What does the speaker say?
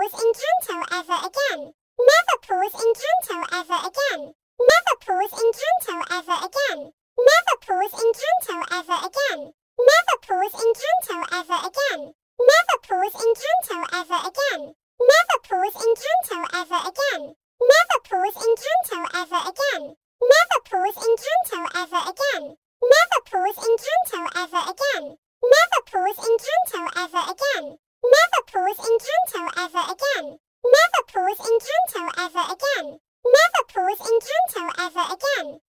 pause encanto ever again. Never pause encanto ever again. Never pause encanto ever again. Never pause encanto ever again. Never pause encanto ever again. Never pause encanto ever again. Never pause encanto ever again. Never pause encanto ever again. Never pause encanto ever again. Never pause encanto ever again. Never pause encanto ever again. Never pause encanto ever again. Never pause encanto ever again. Never pause encanto ever again.